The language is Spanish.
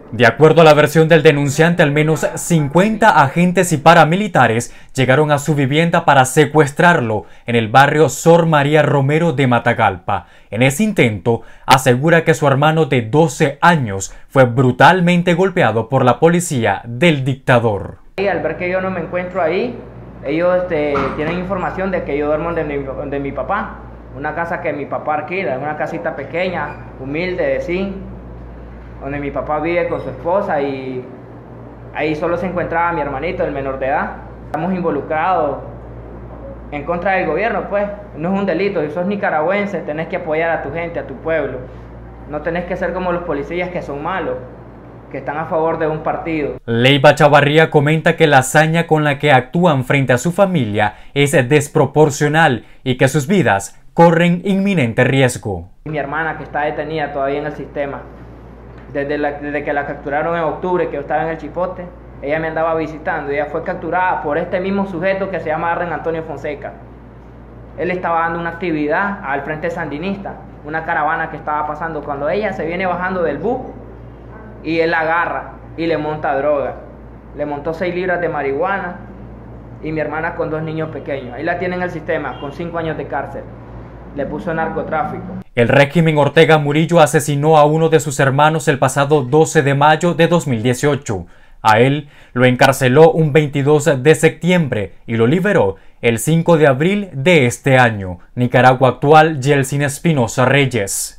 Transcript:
De acuerdo a la versión del denunciante, al menos 50 agentes y paramilitares llegaron a su vivienda para secuestrarlo en el barrio Sor María Romero de Matagalpa. En ese intento, asegura que su hermano de 12 años fue brutalmente golpeado por la policía del dictador. Al ver que yo no me encuentro ahí, ellos tienen información de que yo duermo donde mi papá, una casa que mi papá alquila, una casita pequeña, humilde, de zinc, donde mi papá vive con su esposa, y ahí solo se encontraba mi hermanito, el menor de edad. Estamos involucrados en contra del gobierno, pues, no es un delito. Si sos nicaragüense, tenés que apoyar a tu gente, a tu pueblo. No tenés que ser como los policías que son malos, que están a favor de un partido. Leiva Chavarría comenta que la hazaña con la que actúan frente a su familia es desproporcional y que sus vidas corren inminente riesgo. Mi hermana, que está detenida todavía en el sistema, desde que la capturaron en octubre, que yo estaba en el Chipote, ella me andaba visitando. Ella fue capturada por este mismo sujeto que se llama Arlen Antonio Fonseca. Él estaba dando una actividad al frente sandinista, una caravana que estaba pasando. Cuando ella se viene bajando del bus, y él la agarra y le monta droga. Le montó 6 libras de marihuana, y mi hermana con 2 niños pequeños. Ahí la tiene en el sistema con 5 años de cárcel. Le puso narcotráfico. El régimen Ortega Murillo asesinó a uno de sus hermanos el pasado 12 de mayo de 2018. A él lo encarceló un 22 de septiembre y lo liberó el 5 de abril de este año. Nicaragua actual, Yeltsin Espinosa Reyes.